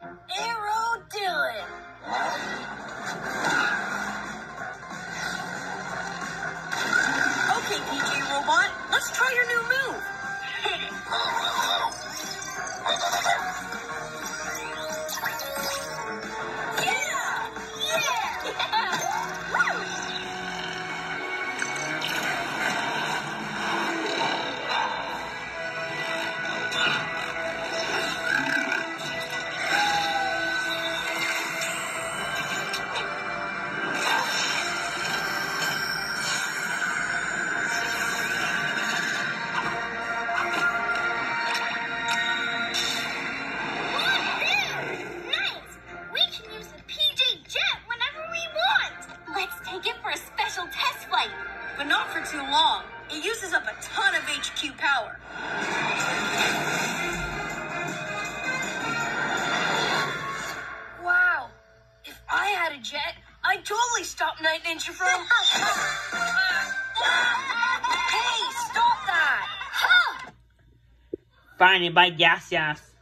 Arrow Dylan. Okay, PJ Robot, let's try your new move. Hit it. Yeah! Yeah! Woo! But not for too long. It uses up a ton of HQ power. Wow. If I had a jet, I'd totally stop Night Ninja from... Hey, stop that! Fine, bye, yes.